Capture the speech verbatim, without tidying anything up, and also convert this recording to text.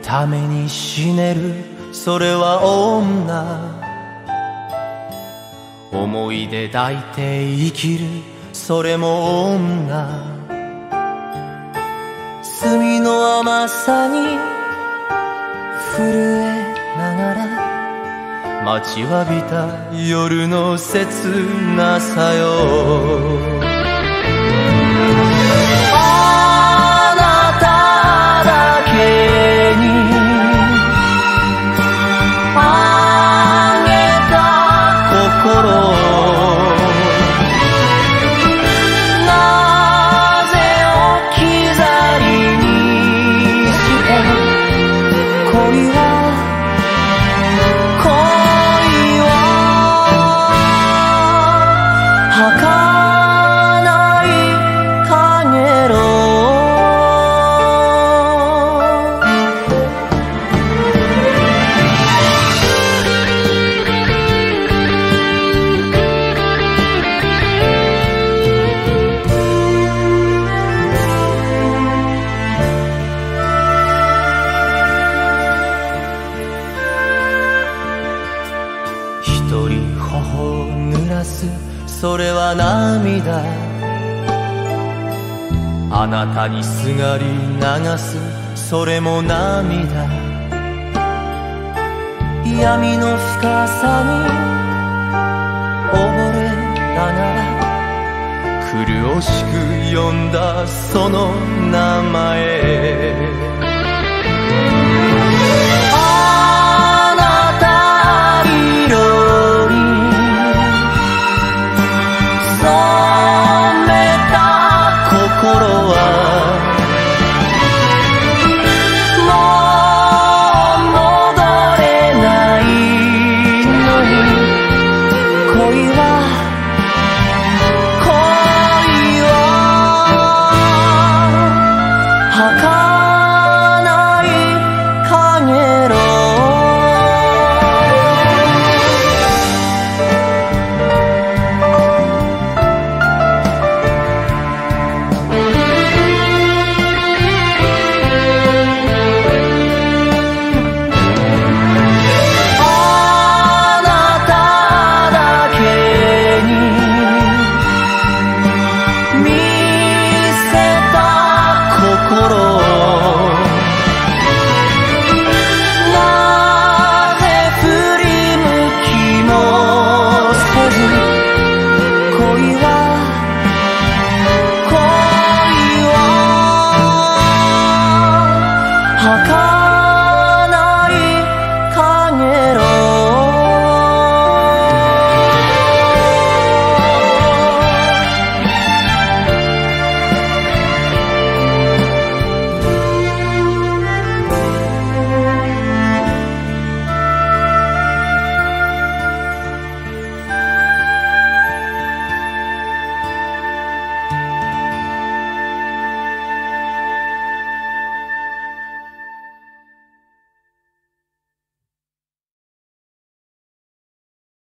ために死ねるそれは女、思い出抱いて生きるそれも女、墨の甘さに震えながら待ちわびた夜の切なさよ。あなただけにあげた心、なぜ置き去りにして恋は一人頬を濡らすそれは涙、あなたにすがり流すそれも涙、闇の深さに溺れながら苦しく呼んだその名前、心は